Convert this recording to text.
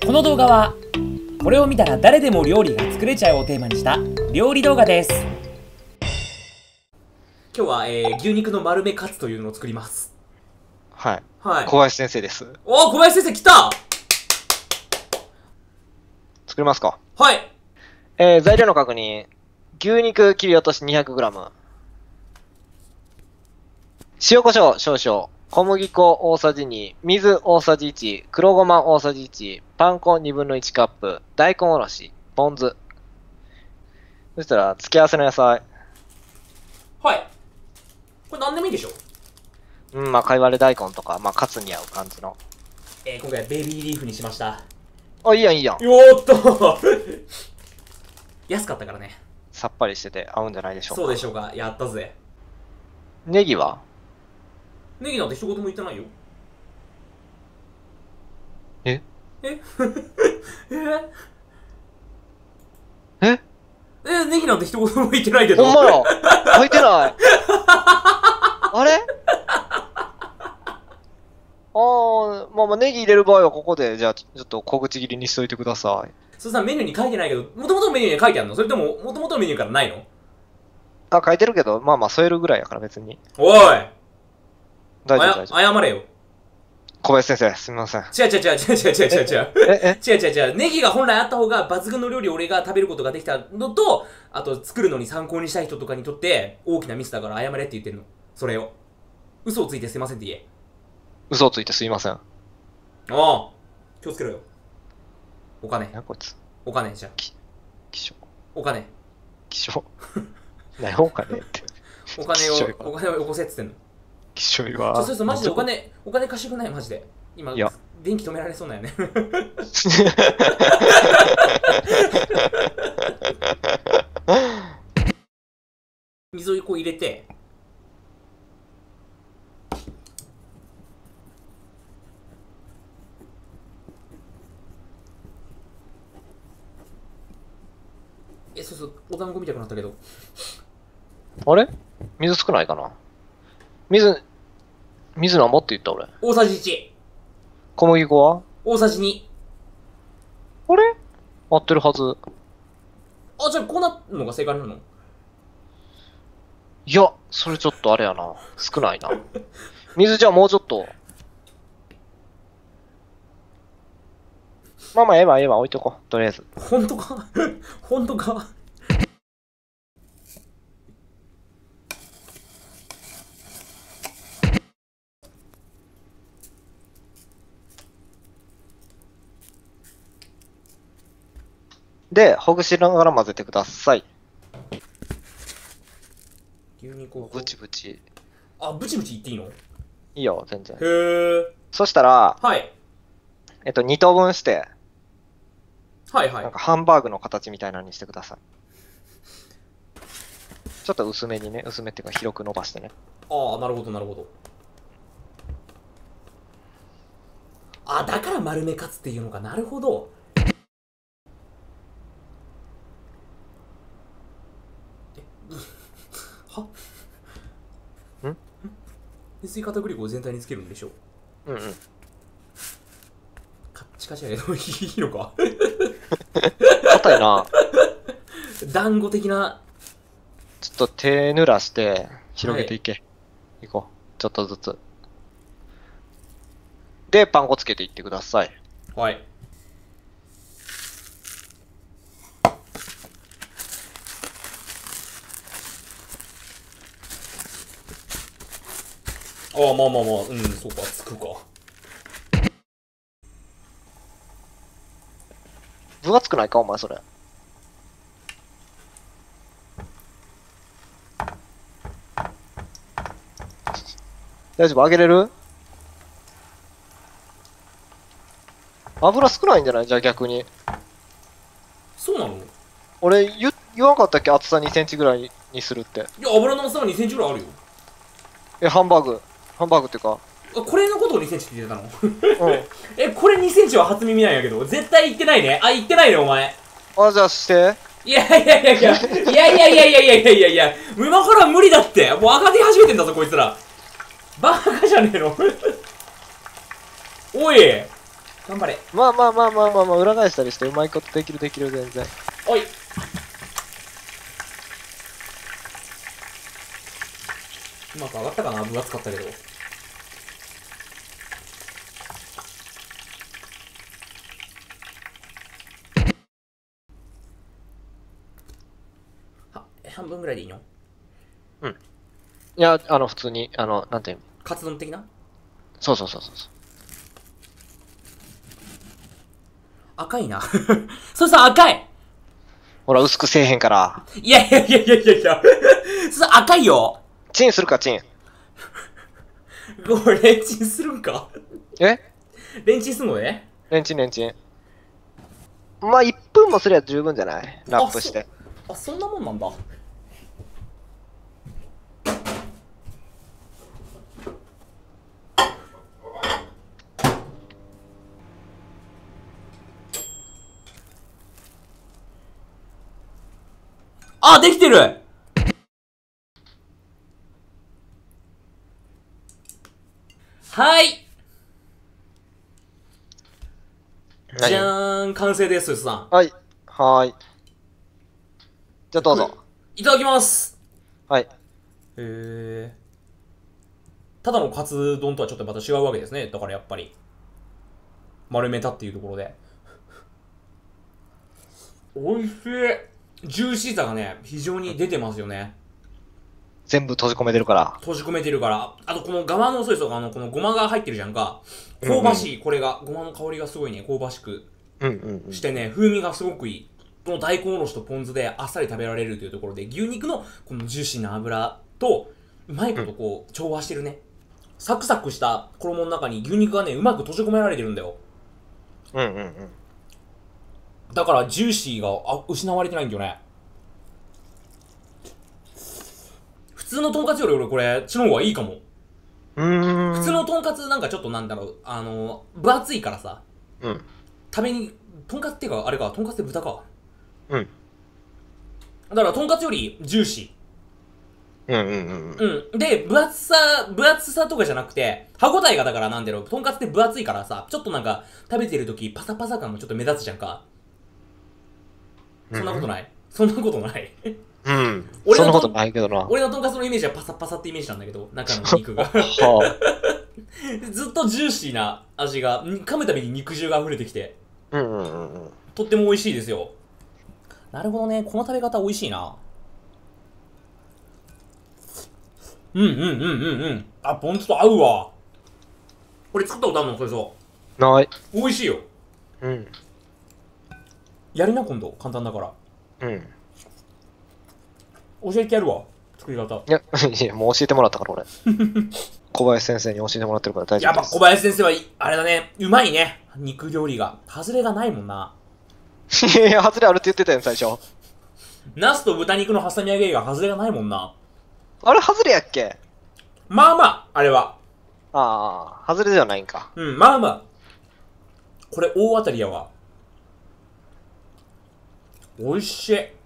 この動画はこれを見たら誰でも料理が作れちゃうをテーマにした料理動画です。今日は、牛肉の丸めカツというのを作ります。 はい。 はい。 小林先生です。 おー、小林先生来た。 作りますか。 はい。 材料の確認。牛肉切り落とし 200g。塩コショウ少々。小麦粉大さじ2。水大さじ1。黒ごま大さじ1。パン粉1/2カップ。大根おろし。ポン酢。そしたら、付け合わせの野菜。 はい。これ何でもいいでしょ。 まあ、かいわれ大根とか、まあ、カツに合う感じの。 今回はベビーリーフにしました。 あ、いいやん、いいやん。 よーっと安かったからね。 さっぱりしてて合うんじゃないでしょうか。 そうでしょうか。やったぜ。 ネギはネギなんて一言も言ってないよ。 えええネギなんて一言も言ってないけど。 ほんまや書いてないあれまあネギ入れる場合はここで、じゃあちょっと小口切りにしといてください。 それさ、メニューに書いてないけど、もともとメニューに書いてあるの？それとも、もともとのメニューからないの？ あ、書いてるけど、まあ添えるぐらいやから別に。 おい！ 大丈夫大丈夫。 謝れよ。 小林先生、すみません。 違う。ネギが本来あった方が抜群の料理を俺が食べることができたのと、あと作るのに参考にしたい人とかにとって大きなミスだから謝れって言ってんの。それを。嘘をついてすいませんって言え。 嘘をついてすいません。 ああ。気をつけろよ。お金。 こいつ。 お金じゃ。 気象。 お金。 気象。何お金って。 お金をよこせっつってんの。 気象は。 そうマジでお金貸してくんないマジで。今、電気止められそうなんよね。水をこう入れて、そうお団子みたくなったけど。 あれ水少ないかな。水なんぼって言った俺。 大さじ1。 小麦粉は大さじ2。 あれ合ってるはず。 あ、じゃあこうなるのが正解なの？ いや、それちょっとあれやな。少ないな。水じゃあもうちょっと。まあええわ置いとこう。とりあえず。 ほんとかほんとかで、ほぐしながら混ぜてください。 牛肉をブチブチ。 あ、ブチブチいっていいの？ いいよ、全然。 へー。 そしたら、 はい。 2等分して、 はい。 なんかハンバーグの形みたいなのにしてください。ちょっと薄めにね、薄めっていうか広く伸ばしてね。 ああ、なるほど。あ、だから丸めカツっていうのか。なるほど。は水片栗粉を全体につけるんでしょ？ うん。 カッチカチやけどいいのか？ 硬いな。 団子的な。 ちょっと手濡らして広げていけ。いこう。ちょっとずつ。で、パン粉つけていってください。 はい。ああ、まあ、そうか、つくか。 分厚くないかお前それ。大丈夫揚げれる？油少ないんじゃない？じゃあ逆に。 そうなの？ 俺言わんかったっけ？厚さ2センチぐらいにするって。 いや、油の厚さは2センチぐらいあるよ。 ハンバーグっていうか。 これのことを2センチって言ってたの？ うん。 これ2センチは初耳なんやけど。絶対言ってないね。あ、言ってないね、お前。 あ、じゃあして。 いや、今から無理だって。もう赤手始めてんだぞ、こいつら。バカじゃねえの。おい。 頑張れ。 まあまあまあまあまあまあ、裏返したりしてうまいことできるできる、全然。 おい。うまく上がったかな、分厚かったけど。半分ぐらいでいいの？ いや、普通に、なんていうの。 カツ丼的な？ そうそうそうそう。 赤いな。それさ、赤い。 ほら、薄くせえへんから。 いやいやいやいやいやいや。それ赤いよ。 チンするか、チン。 これレンチンするんか？ えレンチンすんのね。 レンチン、レンチン。まあ、1分もすりゃ十分じゃない？ラップして。 あ、そんなもんなんだ。あ、できてる。はい。じゃーん、完成です、さん。 はい。はーい。じゃあどうぞ。 いただきます。 はい。 ただのカツ丼とはちょっとまた違うわけですね。だからやっぱり。丸めたっていうところで。おいしい。ジューシーさがね、非常に出てますよね。 全部閉じ込めてるから。 閉じ込めてるから。あとこの側の、そうですよ、このごまが入ってるじゃんか。香ばしい、これが。ごまの香りがすごいね、香ばしくしてね、風味がすごくいい。この大根おろしとポン酢であっさり食べられるというところで、牛肉のこのジューシーな脂と、うまいことこう、調和してるね。サクサクした衣の中に牛肉がね、うまく閉じ込められてるんだよ。だからジューシーが失われてないんだよね。普通のとんかつより俺これ、ちの方がいいかも。普通のとんかつなんかちょっとなんだろう、分厚いからさ。食べに、とんかつっていうか、あれか、とんかつって豚か。だからとんかつよりジューシー。で、分厚さとかじゃなくて、歯応えがだからなんだろう、とんかつって分厚いからさ、ちょっとなんか、食べてるときパサパサ感もちょっと目立つじゃんか。そんなことない？そんなことないそんなことないけどな。 俺のとんかつのイメージはパサパサってイメージなんだけど、中の肉が。ずっとジューシーな味が、噛むたびに肉汁が溢れてきて。とっても美味しいですよ。なるほどね、この食べ方美味しいな。あ、ポン酢と合うわ。これ作ったことあるの？それそう。 ない。 美味しいよ。やりな、今度。簡単だから。教えてやるわ。作り方。 いや、もう教えてもらったから俺。小林先生に教えてもらってるから大丈夫です。 やっぱ小林先生は、あれだね、うまいね。肉料理が。外れがないもんな。 いや、外れあるって言ってたよ、最初。 ナスと豚肉の挟み揚げが外れがないもんな。 あれ、外れやっけ？ まあまあ、あれは。 ああ、外れではないんか。 まあまあ。これ大当たりやわ。美味しい。